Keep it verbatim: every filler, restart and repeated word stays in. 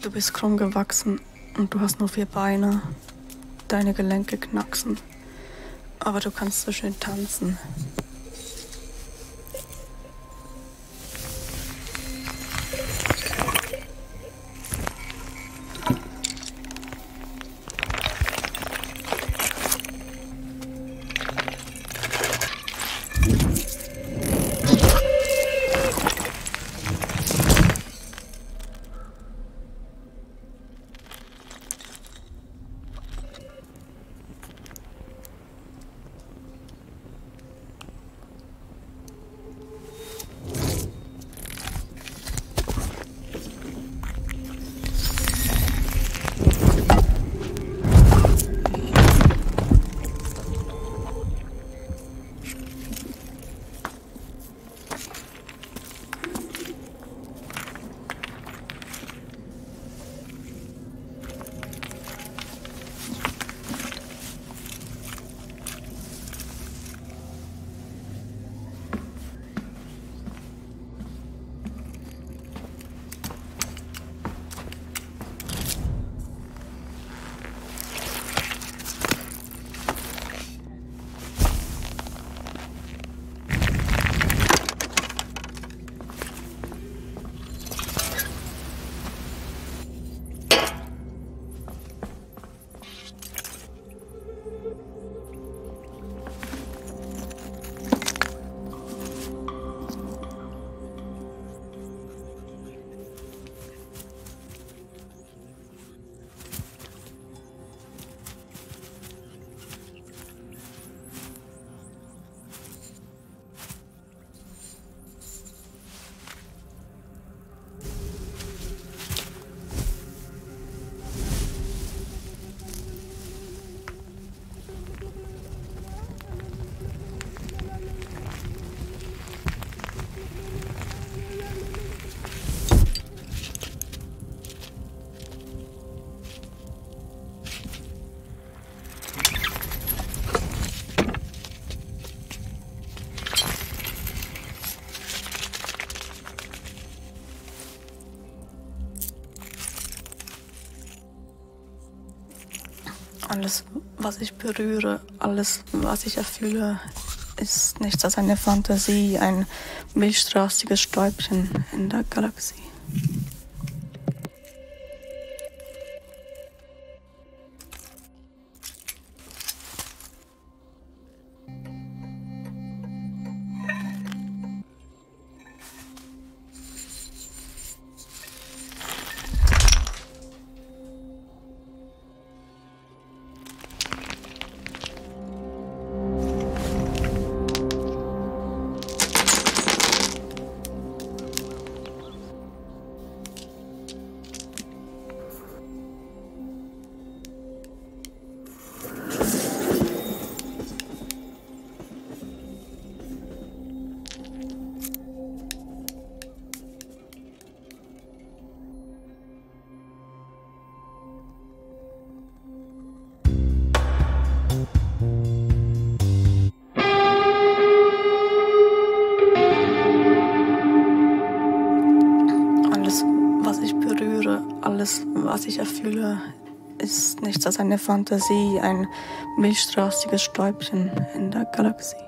Du bist krumm gewachsen und du hast nur vier Beine. Deine Gelenke knacksen, aber du kannst so schön tanzen. Alles, was ich berühre, alles, was ich erfülle, ist nichts als eine Fantasie, ein milchstraßiges Stäubchen in der Galaxie. Alles, was ich erfülle, ist nichts als eine Fantasie, ein milchstraßiges Stäubchen in der Galaxie.